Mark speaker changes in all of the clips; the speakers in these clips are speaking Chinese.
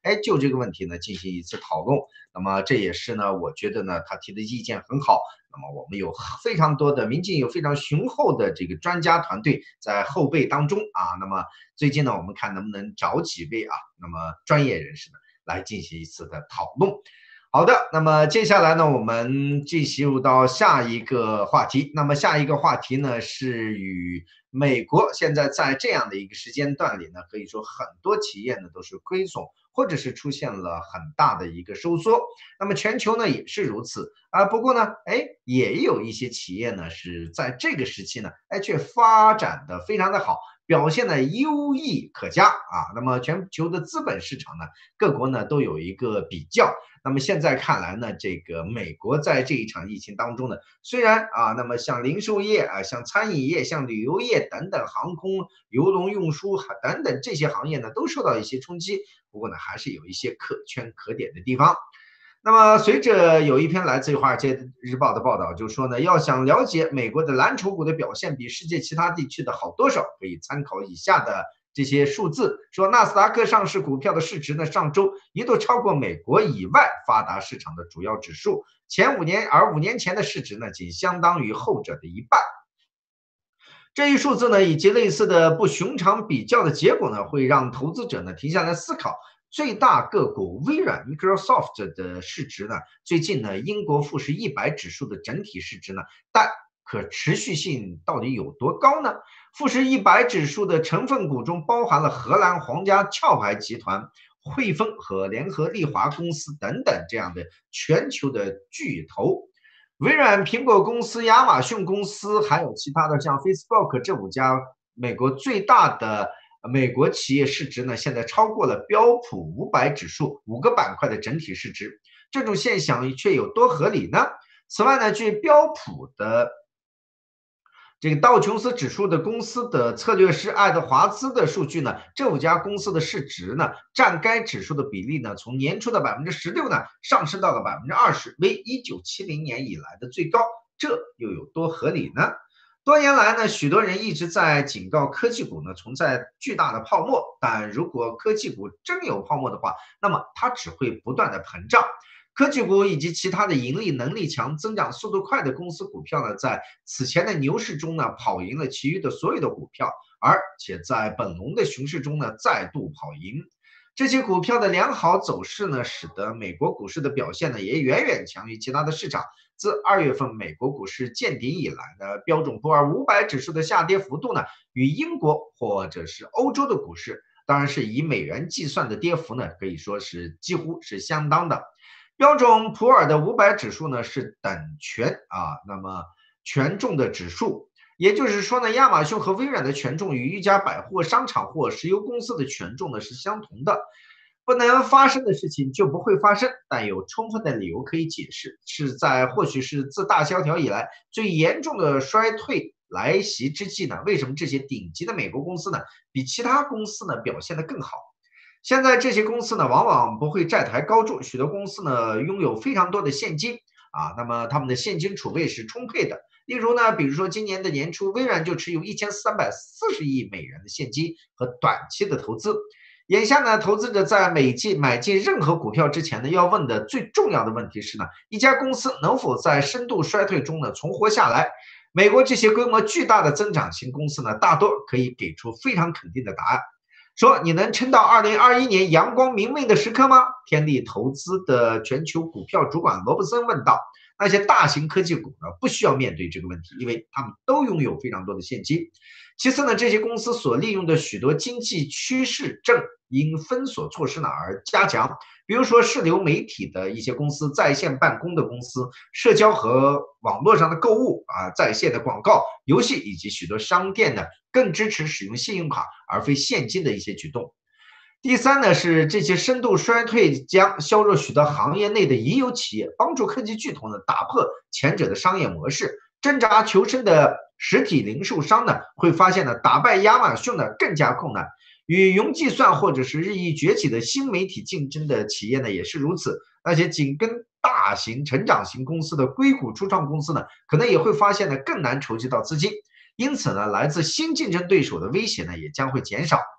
Speaker 1: 就这个问题呢进行一次讨论。那么这也是呢，我觉得呢他提的意见很好。那么我们有非常多的民进有非常雄厚的这个专家团队在后备当中啊。那么最近呢，我们看能不能找几位那么专业人士呢来进行一次的讨论。好的，那么接下来呢，我们进入到下一个话题。那么下一个话题呢，是与美国现在在这样的一个时间段里呢，可以说很多企业呢都是亏损，或者是出现了很大的一个收缩。那么全球呢也是如此不过呢，也有一些企业呢是在这个时期呢，却发展的非常的好。表现的优异可嘉那么全球的资本市场呢，各国呢都有一个比较。那么现在看来呢，这个美国在这一场疫情当中呢，虽然那么像零售业像餐饮业、像旅游业等等，航空、邮轮运输等等这些行业呢，都受到一些冲击。不过呢，还是有一些可圈可点的地方。那么，随着有一篇来自于《华尔街日报》的报道，就说呢，要想了解美国的蓝筹股的表现比世界其他地区的好多少，可以参考以下的这些数字。说纳斯达克上市股票的市值呢，上周一度超过美国以外发达市场的主要指数，前5年，而5年前的市值呢，仅相当于后者的一半。这一数字呢，以及类似的不寻常比较的结果呢，会让投资者呢停下来思考。最大个股微软 Microsoft 的市值呢，最近呢，英国富时100指数的整体市值呢，但可持续性到底有多高呢？富时100指数的成分股中包含了荷兰皇家壳牌集团、汇丰和联合利华公司等等这样的全球的巨头。微软、苹果公司、亚马逊公司，还有其他的像 Facebook 这5家美国最大的美国企业市值呢，现在超过了标普500指数5个板块的整体市值。这种现象却有多合理呢？此外呢，据标普的这个道琼斯指数的公司的策略师爱德华兹的数据呢，这5家公司的市值呢，占该指数的比例呢，从年初的16%呢，上升到了20%，为1970年以来的最高。这又有多合理呢？多年来呢，许多人一直在警告科技股呢存在巨大的泡沫，但如果科技股真有泡沫的话，那么它只会不断的膨胀。科技股以及其他的盈利能力强、增长速度快的公司股票呢，在此前的牛市中呢，跑赢了其余的所有的股票，而且在本轮的熊市中呢，再度跑赢。这些股票的良好走势呢，使得美国股市的表现呢，也远远强于其他的市场。自2月份美国股市见顶以来的标准普尔500指数的下跌幅度呢，与英国或者是欧洲的股市，当然是以美元计算的跌幅呢，可以说是几乎是相当的。标准普尔的500指数呢是等权那么权重的指数，也就是说呢，亚马逊和微软的权重与一家百货商场或石油公司的权重呢是相同的。不能发生的事情就不会发生，但有充分的理由可以解释，是在或许是自大萧条以来最严重的衰退来袭之际呢，为什么这些顶级的美国公司呢，比其他公司呢表现得更好？现在这些公司呢，往往不会债台高筑，许多公司呢拥有非常多的现金那么他们的现金储备是充沛的。例如呢，比如说今年的年初，微软就持有1340亿美元的现金和短期的投资。眼下呢，投资者在买进任何股票之前呢，要问的最重要的问题是呢，一家公司能否在深度衰退中呢存活下来？美国这些规模巨大的增长型公司呢，大多可以给出非常肯定的答案。说你能撑到2021年阳光明媚的时刻吗？天力投资的全球股票主管罗布森问道。那些大型科技股呢，不需要面对这个问题，因为他们都拥有非常多的现金。其次呢，这些公司所利用的许多经济趋势正因封锁措施呢而加强，比如说视流媒体的一些公司、在线办公的公司、社交和网络上的购物在线的广告、游戏以及许多商店呢更支持使用信用卡而非现金的一些举动。第三呢，是这些深度衰退将削弱许多行业内的已有企业，帮助科技巨头呢打破前者的商业模式。挣扎求生的实体零售商呢，会发现呢，打败亚马逊呢更加困难。与云计算或者是日益崛起的新媒体竞争的企业呢，也是如此。那些紧跟大型成长型公司的硅谷初创公司呢，可能也会发现呢更难筹集到资金。因此呢，来自新竞争对手的威胁呢也将会减少。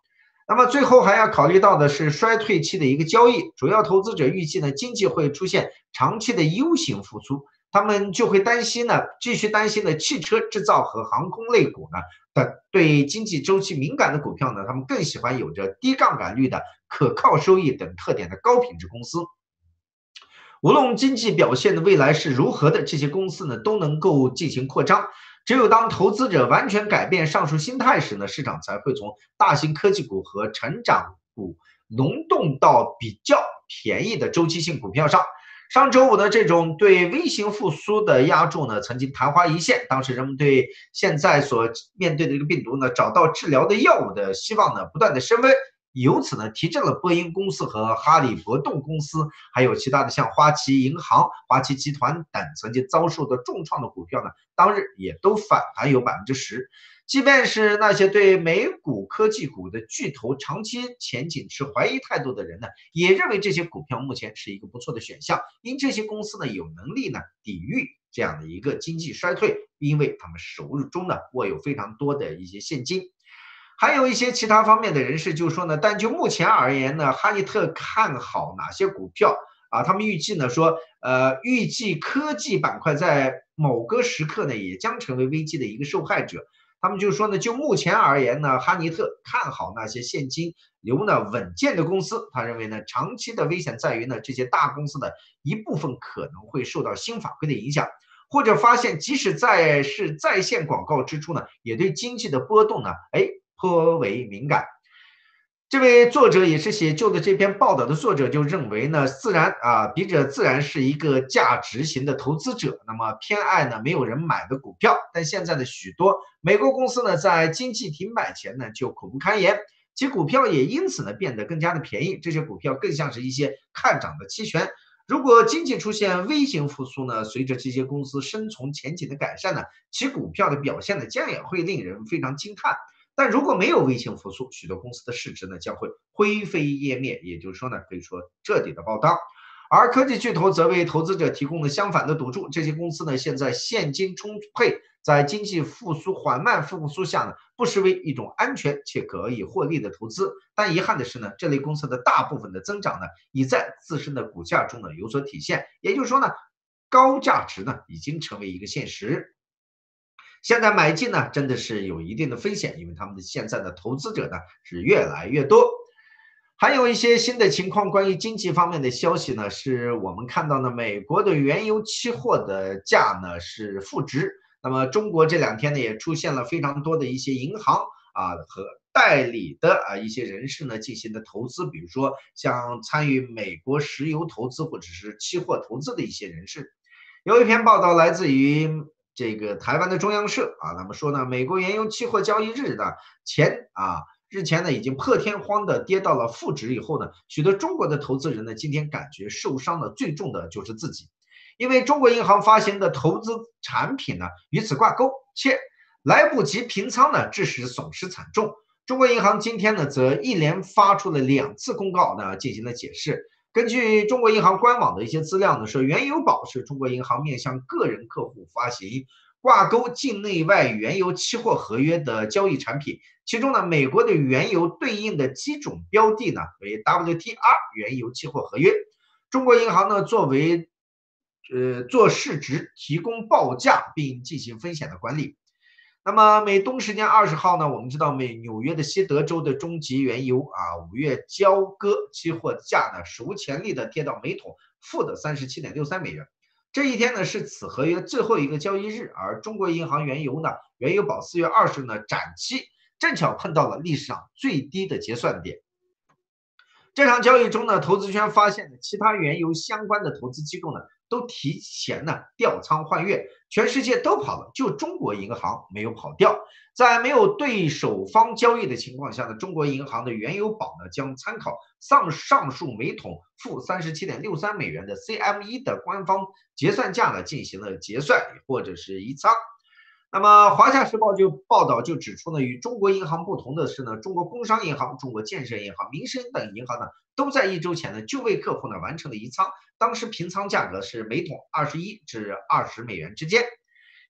Speaker 1: 那么最后还要考虑到的是衰退期的一个交易，主要投资者预计呢，经济会出现长期的 U 型复苏，他们就会继续担心呢，汽车制造和航空类股呢的对经济周期敏感的股票呢，他们更喜欢有着低杠杆率的可靠收益等特点的高品质公司。无论经济表现的未来是如何的，这些公司呢都能够进行扩张。只有当投资者完全改变上述心态时呢，市场才会从大型科技股和成长股轮动到比较便宜的周期性股票上。上周五的这种对微型复苏的压注呢，曾经昙花一现。当时人们对现在所面对的这个病毒呢，找到治疗的药物的希望呢，不断的升温。由此呢，提振了波音公司和哈利伯顿公司，还有其他的像花旗银行、花旗集团等曾经遭受的重创的股票呢，当日也都反弹有10%。即便是那些对美股科技股的巨头长期前景持怀疑态度的人呢，也认为这些股票目前是一个不错的选项，因这些公司呢有能力呢抵御这样的一个经济衰退，因为他们手中呢握有非常多的一些现金。还有一些其他方面的人士就说呢，但就目前而言呢，哈尼特看好哪些股票啊？他们预计呢说，预计科技板块在某个时刻呢也将成为危机的一个受害者。他们就说呢，就目前而言呢，哈尼特看好那些现金流呢稳健的公司。他认为呢，长期的危险在于呢，这些大公司的一部分可能会受到新法规的影响，或者发现即使在线广告支出呢，也对经济的波动呢，颇为敏感。这位作者也是写就的这篇报道的作者就认为呢，笔者自然是一个价值型的投资者，那么偏爱呢没有人买的股票，但现在的许多美国公司呢，在经济停摆前呢就苦不堪言，其股票也因此呢变得更加的便宜，这些股票更像是一些看涨的期权。如果经济出现微型复苏呢，随着这些公司生存前景的改善呢，其股票的表现呢将也会令人非常惊叹。但如果没有微型复苏，许多公司的市值呢将会灰飞烟灭，也就是说呢，可以说彻底的爆汤。而科技巨头则为投资者提供了相反的赌注，这些公司呢现在现金充沛，在经济缓慢复苏下呢，不失为一种安全且可以获利的投资。但遗憾的是呢，这类公司的大部分的增长呢，已在自身的股价中呢有所体现，也就是说呢，高价值呢已经成为一个现实。现在买进呢，真的是有一定的风险，因为他们的现在的投资者呢是越来越多。还有一些新的情况，关于经济方面的消息呢，是我们看到呢，美国的原油期货的价呢是负值。那么中国这2天呢，也出现了非常多的一些银行和代理的一些人士呢进行的投资，比如说像参与美国石油投资或者是期货投资的一些人士。有一篇报道来自于这个台湾的中央社那么说呢，美国原油期货交易日的日前呢已经破天荒的跌到了负值以后呢，许多中国的投资人呢今天感觉受伤的最重的就是自己，因为中国银行发行的投资产品呢与此挂钩，且来不及平仓呢，致使损失惨重。中国银行今天呢则一连发出了2次公告呢进行了解释。根据中国银行官网的一些资料呢，说原油宝是中国银行面向个人客户发行挂钩境内外原油期货合约的交易产品，其中呢，美国的原油对应的基准标的呢为 WTR 原油期货合约，中国银行呢作为做市值提供报价并进行风险的管理。那么美东时间20号呢，我们知道纽约的西德州的中级原油5月交割期货价呢史无前例的跌到每桶负的37.63美元。这一天呢是此合约最后一个交易日，而中国银行原油宝4月20呢展期正巧碰到了历史上最低的结算点。这场交易中呢，投资圈发现其他原油相关的投资机构呢都提前呢调仓换月，全世界都跑了，就中国银行没有跑掉。在没有对手方交易的情况下呢，中国银行的原油宝呢将参考上述每桶负37.63美元的 CME 的官方结算价呢进行了结算或者是移仓。那么，华夏时报报道指出呢，与中国银行不同的是呢，中国工商银行、中国建设银行、民生等银行呢，都在1周前呢就为客户呢完成了移仓，当时平仓价格是每桶21至20美元之间。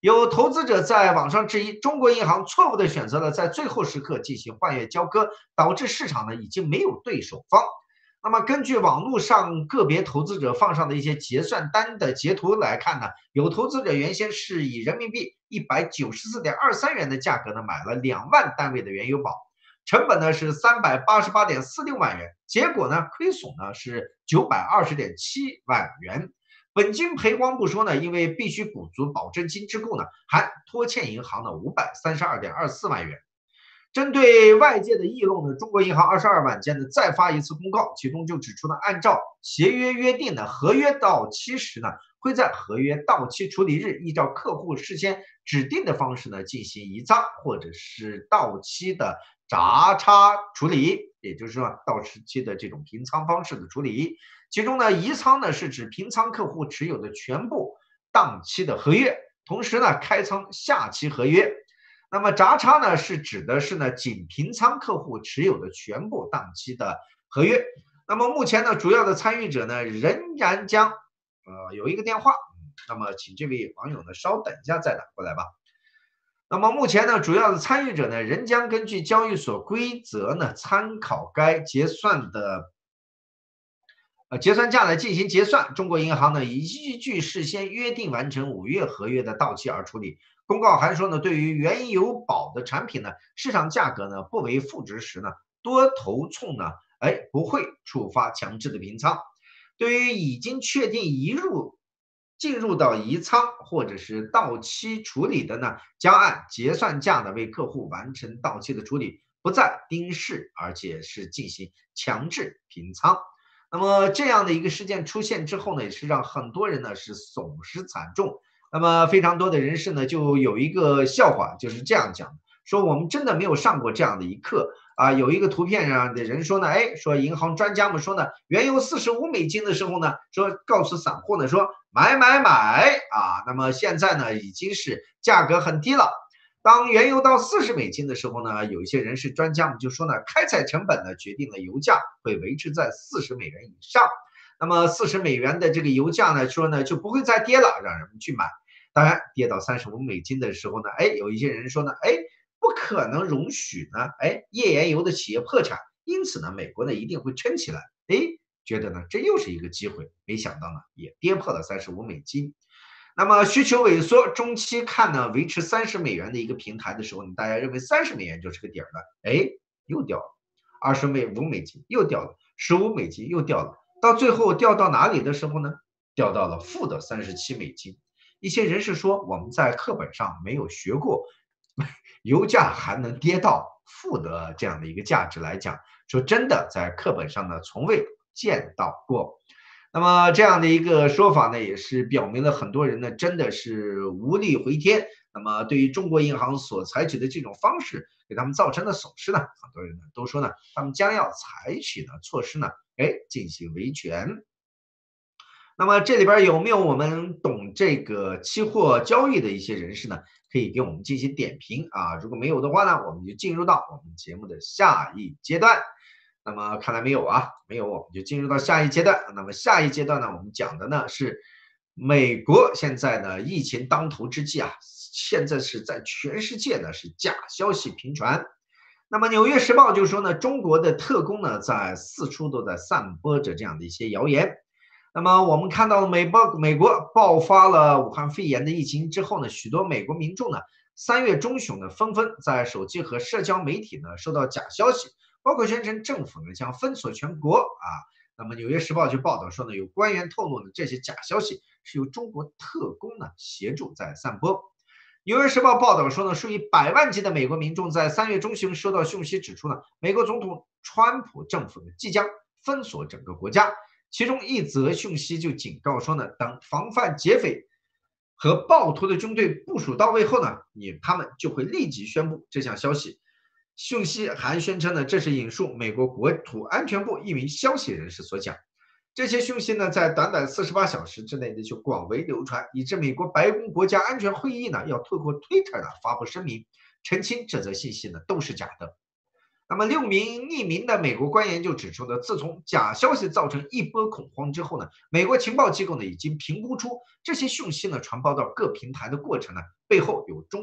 Speaker 1: 有投资者在网上质疑，中国银行错误地选择了在最后时刻进行换月交割，导致市场呢已经没有对手方。那么根据网络上个别投资者放上的一些结算单的截图来看呢，有投资者原先是以人民币194.23元的价格呢买了2万单位的原油宝，成本呢是388.46万元，结果呢亏损呢是920.7万元。本金赔光不说呢，因为必须补足保证金之故呢，还拖欠银行呢532.24万元。针对外界的议论呢，中国银行22晚间呢再发一次公告，其中就指出呢，按照协约约定呢，合约到期时呢，会在合约到期处理日，依照客户事先指定的方式呢进行移仓或者是到期的闸差处理，也就是说到期的这种平仓方式的处理。其中呢，移仓呢是指平仓客户持有的全部当期的合约，同时呢开仓下期合约。那么闸差呢是指的是呢仅平仓客户持有的全部当期的合约。那么目前呢主要的参与者呢仍然将有一个电话，那么请这位网友呢稍等一下再打过来吧。那么目前呢主要的参与者呢仍将根据交易所规则呢参考该结算价来进行结算。中国银行呢依据事先约定完成5月合约的到期而处理。公告还说呢，对于原油宝的产品呢，市场价格呢不为负值时呢，多头冲呢，不会触发强制的平仓。对于已经确定进入到移仓或者是到期处理的呢，将按结算价呢为客户完成到期的处理，不再盯市，而且是进行强制平仓。那么这样的一个事件出现之后呢，也是让很多人呢是损失惨重。那么非常多的人士呢，就有一个笑话，就是这样讲，说我们真的没有上过这样的一课啊。有一个图片上的人说呢，说银行专家们说呢，原油45美金的时候呢，说告诉散户呢说买啊。那么现在呢，已经是价格很低了。当原油到40美金的时候呢，有一些人士专家们就说呢，开采成本呢决定了油价会维持在40美元以上。那么40美元的这个油价呢，说呢就不会再跌了，让人们去买。当然，跌到35美金的时候呢，有一些人说呢，不可能容许呢，页岩油的企业破产，因此呢，美国呢一定会撑起来。觉得呢这又是一个机会，没想到呢也跌破了35美金。那么需求萎缩，中期看呢维持30美元的一个平台的时候呢，大家认为30美元就是个底儿了，又掉了，25美金又掉了，15美金又掉了。到最后掉到哪里的时候呢？掉到了负的37美金。一些人士说，我们在课本上没有学过，油价还能跌到负的这样的一个价值来讲，说真的，在课本上呢从未见到过。那么这样的一个说法呢，也是表明了很多人呢真的是无力回天。那么对于中国银行所采取的这种方式，给他们造成的损失呢，很多人呢都说呢，他们将要采取的措施呢，进行维权。那么这里边有没有我们懂这个期货交易的一些人士呢？可以给我们进行点评啊。如果没有的话呢，我们就进入到我们节目的下一阶段。那么看来没有啊，没有，我们就进入到下一阶段。那么下一阶段呢，我们讲的呢是美国现在呢疫情当头之际啊，现在是在全世界呢是假消息频传。那么《纽约时报》就说呢，中国的特工呢在四处都在散播着这样的一些谣言。那么我们看到了美国爆发了武汉肺炎的疫情之后呢，许多美国民众呢3月中旬呢纷纷在手机和社交媒体呢收到假消息，包括宣称政府呢将封锁全国啊。那么《纽约时报》就报道说呢，有官员透露呢，这些假消息是由中国特工呢协助在散播。《纽约时报》报道说呢，数以百万计的美国民众在3月中旬收到讯息，指出呢，美国总统川普政府呢即将封锁整个国家。其中一则讯息就警告说呢，等防范劫匪和暴徒的军队部署到位后呢，他们就会立即宣布这项消息。讯息还宣称呢，这是引述美国国土安全部一名消息人士所讲。这些讯息呢，在短短48小时之内呢就广为流传，以致美国白宫国家安全会议呢要透过 Twitter 呢发布声明，澄清这则信息呢都是假的。 那么6名匿名的美国官员就指出呢，自从假消息造成一波恐慌之后呢，美国情报机构呢已经评估出这些讯息呢传播到各平台的过程呢背后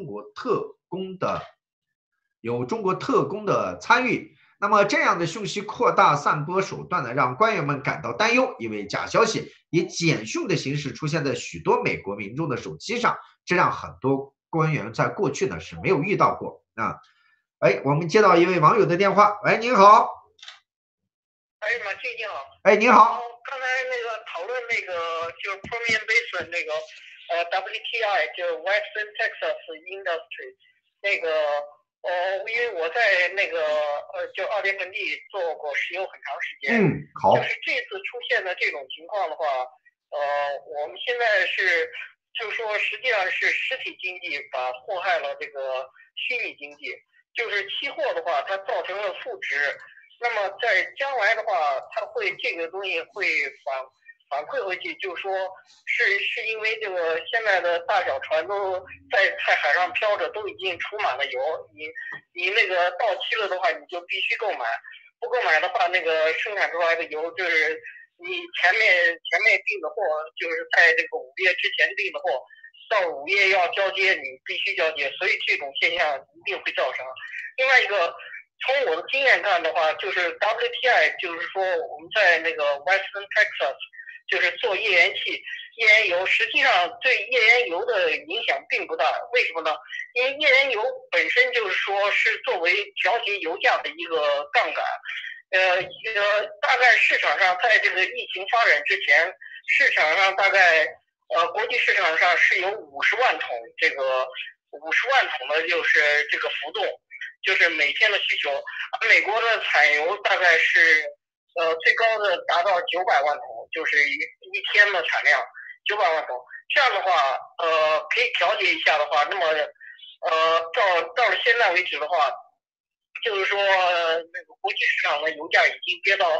Speaker 1: 有中国特工的参与。那么这样的讯息扩大散播手段呢，让官员们感到担忧，因为假消息以简讯的形式出现在许多美国民众的手机上，这让很多官员在过去呢是没有遇到过啊。哎，我们接到一位网友的电话，喂，您好。
Speaker 2: 哎，马俊你好。
Speaker 1: 哎，您好。
Speaker 2: 刚才那个讨论那个就是 Permian Basin 那个WTI 就是 Western Texas Industry 那个因为我在那个就奥列芬地做过石油很长时间。
Speaker 1: 好。
Speaker 2: 就是这次出现的这种情况的话，我们现在是就是说实际上是实体经济祸害了这个虚拟经济。就是期货的话，它造成了负值，那么在将来的话，它会这个东西会反馈回去，就是说是因为这个现在的大小船都在海上漂着，都已经储满了油，你那个到期了的话，你就必须购买，不购买的话，那个生产出来的油就是你前面订的货，就是在这个5月之前订的货。到5月要交接，你必须交接，所以这种现象一定会造成。另外一个，从我的经验看的话，就是 WTI， 就是说我们在那个 Western Texas， 就是做页岩气、页岩油，实际上对页岩油的影响并不大。为什么呢？因为页岩油本身就是说是作为调节油价的一个杠杆。大概市场上在这个疫情发展之前，市场上大概。国际市场上是有50万桶，这个50万桶的就是这个浮动，就是每天的需求。美国的产油大概是最高的达到900万桶，就是一天的产量900万桶。这样的话，可以调节一下的话，那么到了现在为止的话，就是说那个国际市场的油价已经跌到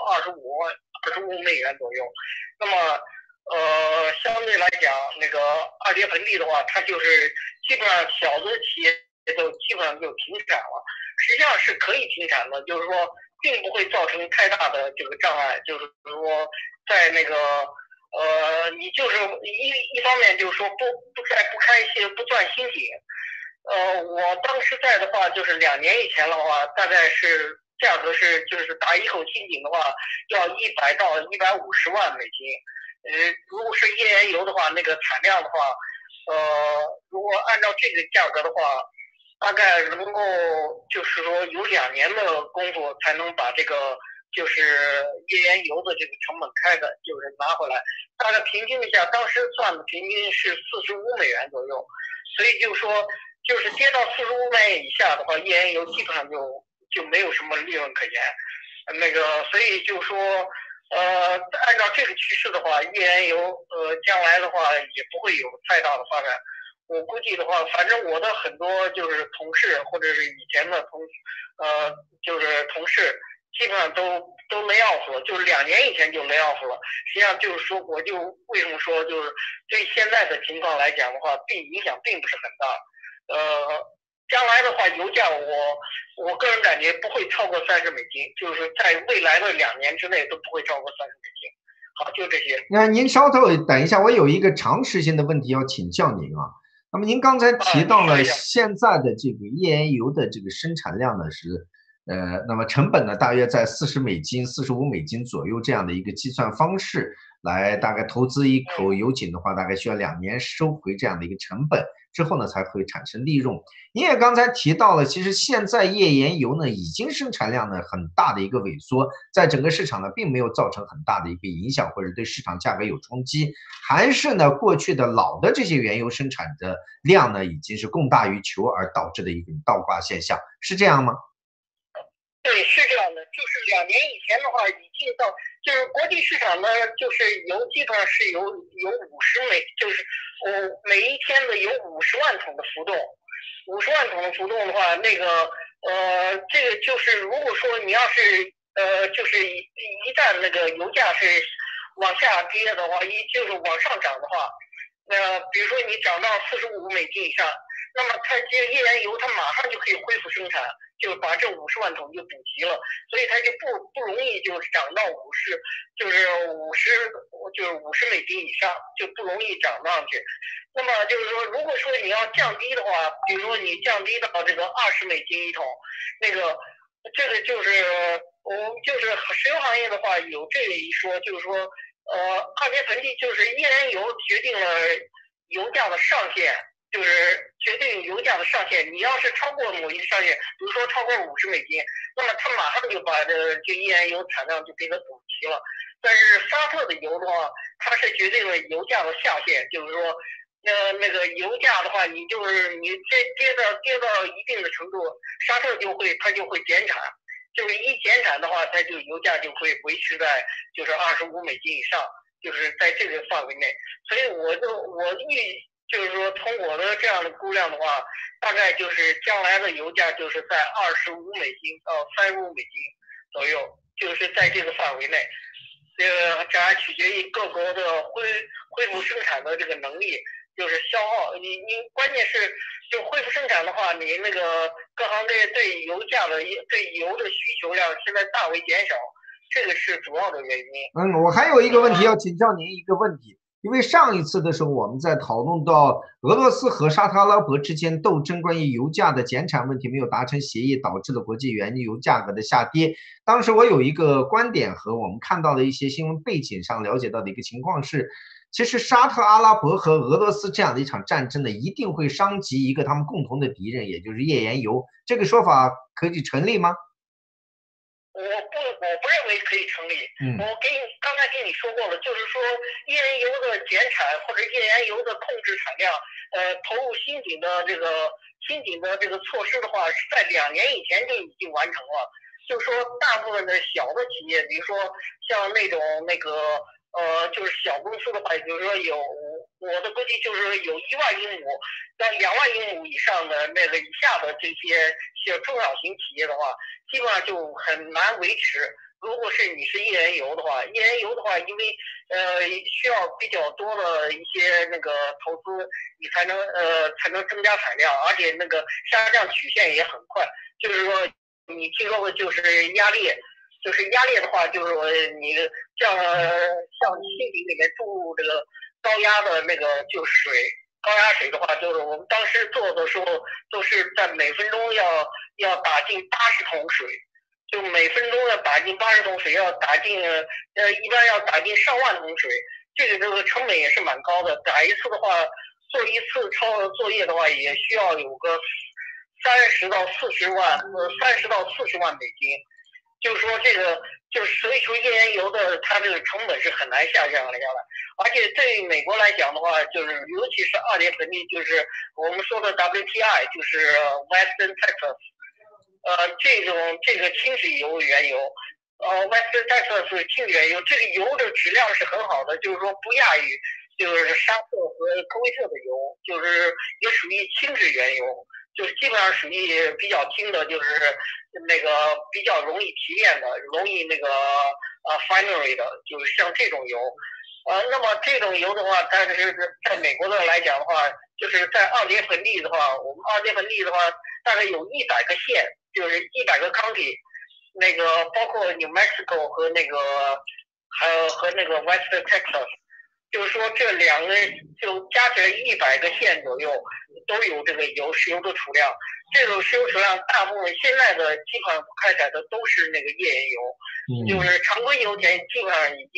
Speaker 2: 25美元左右，那么。相对来讲，那个二阶盆地的话，它就是基本上小的企业都基本上就停产了。实际上是可以停产的，就是说并不会造成太大的这个障碍。就是说，在那个你就是一方面就是说不开些不钻新井。我当时在的话，就是2年以前的话，大概是价格是就是打一口新井的话，要100到150万美金。如果是页岩油的话，那个产量的话，如果按照这个价格的话，大概能够就是说有2年的功夫才能把这个就是页岩油的这个成本就是拿回来。大概平均一下，当时算的平均是45美元左右，所以就是说，就是跌到45美元以下的话，页岩油基本上就没有什么利润可言。那个，所以就是说。按照这个趋势的话，页岩油将来的话也不会有太大的发展。我估计的话，反正我的很多就是同事或者是以前的就是同事，基本上都 lay off 了，就是2年以前就 lay off 了。实际上就是说，我就为什么说就是对现在的情况来讲的话，影响并不是很大。将来的话，油价我个人感觉不会超过30美金，就是在未来的2年之内都不会超过30美金。好，就这些。
Speaker 1: 那您稍等一下，我有一个常识性的问题要请教您啊。那么您刚才提到了现在的这个页岩油的这个生产量呢是，那么成本呢大约在40美金、45美金左右这样的一个计算方式来，大概投资一口油井的话，大概需要2年收回这样的一个成本。之后呢才会产生利润。您也刚才提到了，其实现在页岩油呢已经生产量呢很大的一个萎缩，在整个市场呢并没有造成很大的一个影响，或者对市场价格有冲击，还是呢过去的老的这些原油生产的量呢已经是供大于求而导致的一种倒挂现象，是这样吗？
Speaker 2: 对，是这样的，就是2年以前的话，已经到就是国际市场呢，就是油基本上是有50美，就是每一天的有50万桶的浮动，50万桶的浮动的话，那个这个就是如果说你要是就是一旦那个油价是往下跌的话，就是往上涨的话，比如说你涨到45美金以上，那么它这页岩油它马上就可以恢复生产。 就把这50万桶就补齐了，所以它就不容易就涨到50美金以上，就不容易涨上去。那么就是说，如果说你要降低的话，比如说你降低到这个20美金一桶，这个就是我们就是石油行业的话有这一说，就是说二阶盆地就是页岩油决定了油价的上限。就是决定油价的上限，你要是超过某一个上限，比如说超过50美金，那么它马上就把这页岩油产量就给它补齐了。但是沙特的油的话，它是决定了油价的下限，就是说，那个油价的话，你跌到一定的程度，沙特它就会减产，就是一减产的话，它就油价就会维持在就是25美金以上，就是在这个范围内。所以就是说，从我的这样的估量的话，大概就是将来的油价就是在25美金到35美金左右，就是在这个范围内。这还取决于各国的恢复生产的这个能力，就是消耗。你关键是就恢复生产的话，你那个各行各业对油的需求量现在大为减少，这个是主要的原因。
Speaker 1: 我还有一个问题要请教您一个问题。因为上一次的时候，我们在讨论到俄罗斯和沙特阿拉伯之间斗争关于油价的减产问题没有达成协议，导致了国际原油价格的下跌。当时我有一个观点和我们看到的一些新闻背景上了解到的一个情况是，其实沙特阿拉伯和俄罗斯这样的一场战争呢，一定会伤及一个他们共同的敌人，也就是页岩油。这个说法可以成立吗？
Speaker 2: 我不认为可以成立。刚才跟你说过了，就是说页岩油的减产或者页岩油的控制产量，投入新井的这个措施的话，是在2年以前就已经完成了。就是说，大部分的小的企业，比如说像就是小公司的话，比如说我的估计就是有1万英亩到2万英亩以上的那个以下的这些中小型企业的话，基本上就很难维持。如果是你是页岩油的话，因为需要比较多的一些那个投资，你才能增加产量，而且那个下降曲线也很快。就是说，你听说过就是压裂。就是压裂的话，就是你像新井里面注入这个高压的那个就水，高压水的话，就是我们当时做的时候都是在每分钟要打进80桶水，就每分钟要打进80桶水，一般要打进上万桶水，这个成本也是蛮高的。打一次的话，做一次作业的话，也需要有个30到40万美金。就是说所以说页岩油的它这个成本是很难下降来，而且对美国来讲的话，就是尤其是二阶盆地，就是我们说的 WTI， 就是 Western Texas， 这个轻质油原油，Western Texas 轻质原油，这个油的质量是很好的，就是说不亚于就是沙特和科威特的油，就是也属于轻质原油。就是基本上属于比较轻的，就是那个比较容易提炼的，容易那个finery 的，就是像这种油。那么这种油的话，但是在美国的来讲的话，就是在二阶盆地的话，我们二阶盆地的话，大概有100个县，就是100个 county， 那个包括 New Mexico 和那个West Texas。就是说，这2个就加起来100个县左右都有这个石油的储量。这种石油储量大部分现在的基本上开采的都是那个页岩油，就是常规油田基本上已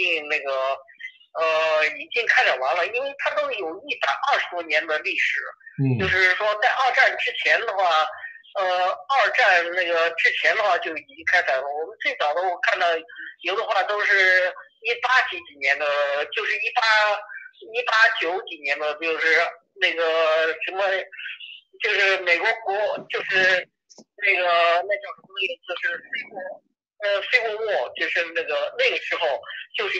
Speaker 2: 经开采完了，因为它都有120多年的历史。就是说在二战之前的话，二战那个之前的话就已经开采了。我们最早的我看到油的话都是18几年的，就是189几年的，就是那个什么，就是美国就是那叫什么来着，就是 Civil War， 就是那个时候就是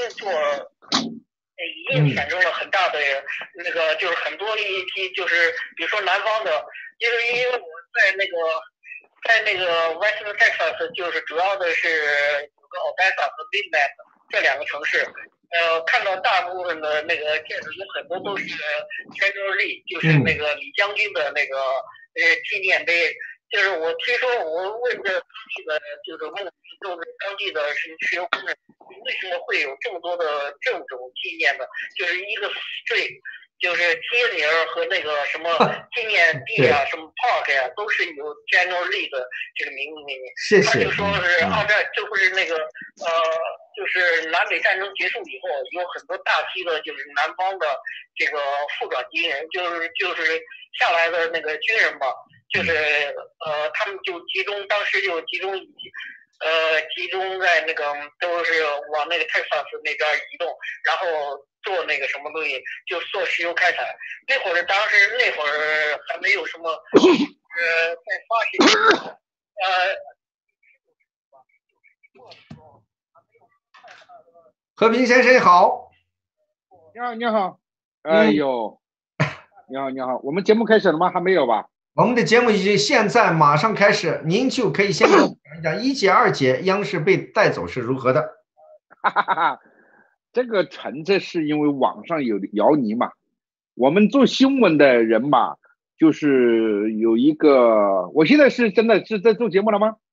Speaker 2: 已经产生了很大的那个，就是很多的一批，就是比如说南方的，就是因为我在那个 Western Texas， 就是主要的是有个 Odessa 和 Midland 这2个城市，看到大部分的那个建筑有很多都是 General Lee， 就是那个李将军的那个纪念碑， 就是我听说我问这当地的就是牧民，就是当地的石油工人，为什么会有这么多的这种纪念呢？就是一个 street，就是街名和那个什么纪念地啊，什么 park 呀、都是有 General Lee 的这个名字里面。
Speaker 1: 谢谢。
Speaker 2: 他就说是二战，就是那个就是南北战争结束以后，有很多大批的就是南方的这个副转军人，就是下来的那个军人吧。就是他们就当时就集中在那个都是往那个 Texas 那边移动，然后做那个什么东西，就做石油开采。那会儿还没有什么在发现
Speaker 1: 和平先生好。
Speaker 3: 你好，哎呦，你好，我们节目开始了吗？还没有吧？
Speaker 1: 我们的节目现在马上开始，您就可以先讲一讲1节、2节央视被带走是如何的。
Speaker 3: 这个纯粹是因为网上有谣言嘛。我们做新闻的人嘛，就是有一个，我现在是真的是在做节目了吗？